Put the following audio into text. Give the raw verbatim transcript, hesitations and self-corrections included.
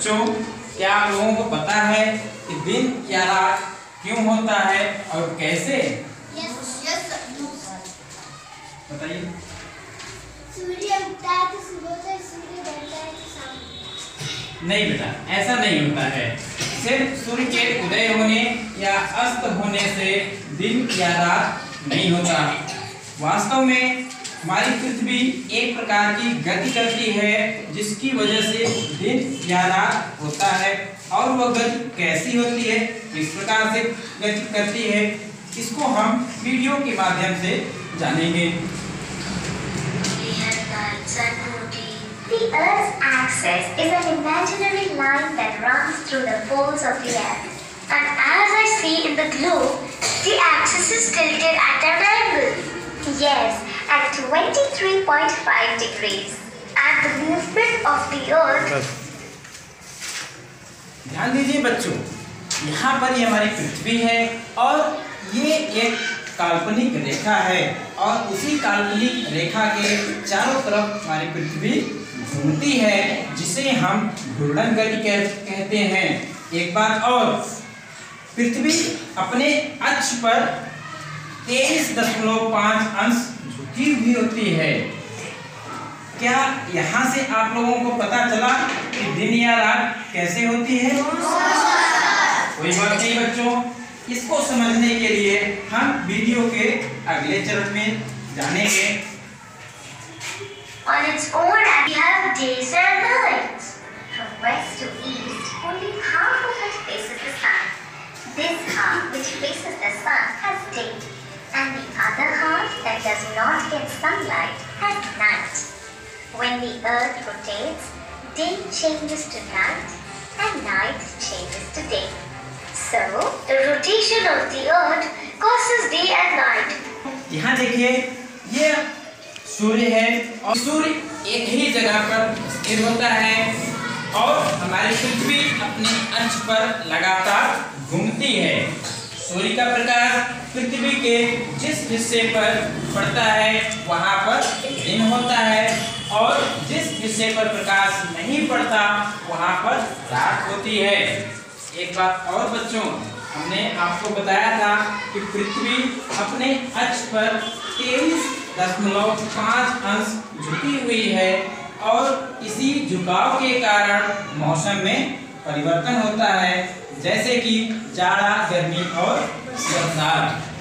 बच्चों, क्या आप लोगों को पता है कि दिन या रात क्यों होता है और कैसे? बताइए। सूर्य उगता है तो सुबह होता है, सूर्य ढलता है तो शाम। नहीं बेटा, ऐसा नहीं होता है। सिर्फ सूर्य के उदय होने या अस्त होने से दिन या रात नहीं होता। वास्तव में हमारी पृथ्वी एक प्रकार की गति करती है जिसकी वजह से दिन या रात होता है। और वह गति कैसी होती है, किस प्रकार से गति करती है, इसको हम वीडियो के माध्यम से जानेंगे। The Earth's axis is an imaginary line that runs through the poles of the Earth. And as I see in the globe, the axis is tilted at an angle. Yes, at twenty-three point five degrees. And the movement of the Earth. ध्यान दीजिए बच्चों, यहाँ पर ये हमारी पृथ्वी है और ये एक काल्पनिक रेखा है और उसी काल्पनिक रेखा के चारों तरफ हमारी पृथ्वी घूमती है जिसे हम घूर्णन गति कहते हैं। एक बात और, पृथ्वी अपने अक्ष पर तेईस दशमलव पाँच अंश झुकी हुई होती है। क्या यहाँ से आप लोगों को पता चला कि दिन या रात कैसे होती है? कोई बात नहीं बच्चों, इसको समझने के लिए हम वीडियो के अगले चरण में जानेंगे। On its own, we have days and nights. From west to east, only half of it faces the sun. This half, which faces the sun, has day, and the other half that does not get sunlight has night. When the earth rotates, day changes to night, and night changes to day. So, the rotation of the earth causes day and night. यहाँ देखिए, ये सूर्य है और सूर्य एक ही जगह पर स्थिर होता है और हमारी पृथ्वी अपने अक्ष पर लगातार घूमती है। सूर्य का प्रकाश पृथ्वी के जिस हिस्से पर पड़ता है वहां पर दिन होता है और जिस हिस्से पर प्रकाश नहीं पड़ता वहां पर रात होती है। एक बात और बच्चों, हमने आपको बताया था कि पृथ्वी अपने अक्ष पर तेईस दशमलव पाँच अंश झुकी हुई है और इसी झुकाव के कारण मौसम में परिवर्तन होता है, जैसे कि जाड़ा, गर्मी और बरसात।